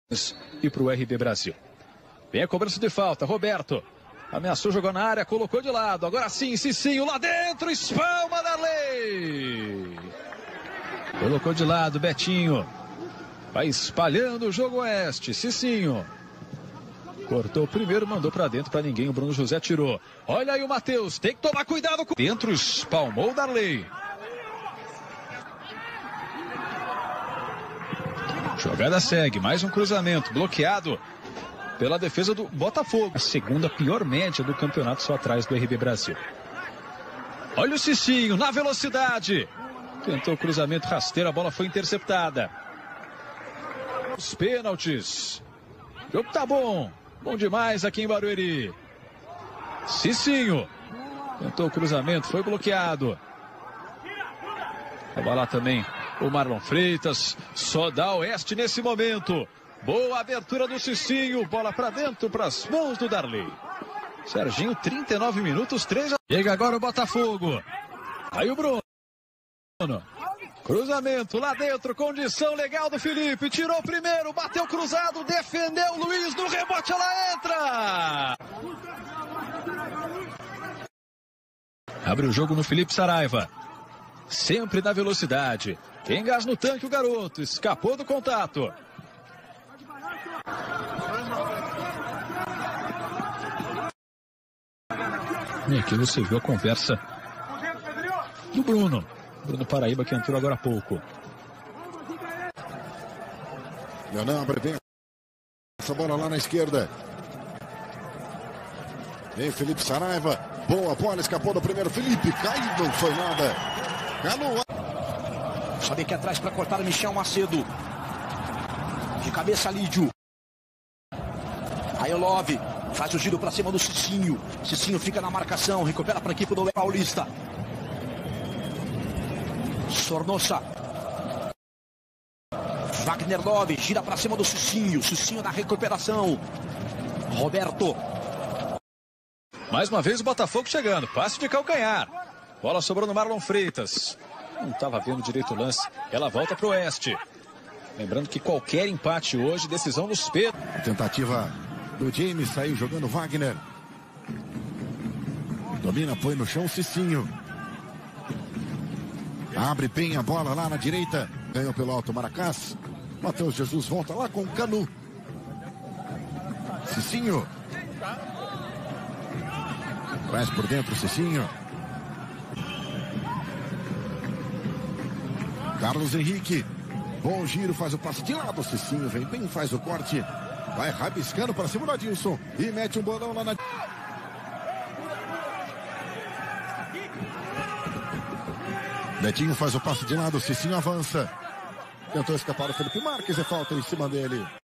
e para o RB Brasil. Vem a cobrança de falta, Roberto. Ameaçou, jogou na área, colocou de lado. Agora sim, Cicinho lá dentro, espalma Darley. Colocou de lado, Betinho. Vai espalhando o jogo oeste, Cicinho. Cortou o primeiro, mandou para dentro para ninguém. O Bruno José tirou. Olha aí o Matheus, tem que tomar cuidado com... Dentro, espalmou o Darley. Jogada segue, mais um cruzamento, bloqueado pela defesa do Botafogo. A segunda pior média do campeonato, só atrás do RB Brasil. Olha o Cicinho na velocidade. Tentou o cruzamento rasteiro, a bola foi interceptada. Os pênaltis. O jogo tá bom. Bom demais aqui em Barueri. Cicinho. Tentou o cruzamento, foi bloqueado. Vai lá também o Marlon Freitas. Só dá Oeste nesse momento. Boa abertura do Cicinho. Bola para dentro, para as mãos do Darley. Serginho, 39 minutos, 3 a... Chega agora o Botafogo. Aí o Bruno. Cruzamento lá dentro, condição legal do Felipe. Tirou primeiro, bateu cruzado, defendeu o Luiz. No rebote ela entra. Abre o jogo no Felipe Saraiva. Sempre na velocidade. Tem gás no tanque o garoto. Escapou do contato. E aqui você viu a conversa do Bruno. Bruno Paraíba, que entrou agora há pouco. Leonel abre bem essa bola lá na esquerda. Vem Felipe Saraiva. Boa bola, escapou do primeiro. Felipe caiu, não foi nada. Galo. Sobe aqui atrás para cortar o Michel Macedo. De cabeça, Lídio. Aí o Love faz o giro para cima do Cicinho. Cicinho fica na marcação, recupera para a equipe do Paulista. Sornosa. Wagner Love gira para cima do Cicinho. Cicinho na recuperação. Roberto. Mais uma vez o Botafogo chegando. Passe de calcanhar. Bola sobrou no Marlon Freitas. Não estava vendo direito o lance. Ela volta para o Oeste. Lembrando que qualquer empate hoje, decisão nos pênaltis. A tentativa do James, saiu jogando Wagner. Domina, põe no chão Cicinho. Abre bem a bola lá na direita. Ganhou pelo alto Maracás. Matheus Jesus volta lá com o Canu. Cicinho. Traz por dentro Cicinho. Carlos Henrique. Bom giro, faz o passe de lado. Cicinho vem bem, faz o corte. Vai rabiscando para cima do Adilson. E mete um bolão lá na... Betinho faz o passe de lado. Cicinho avança. Tentou escapar o Felipe Marques. É falta em cima dele.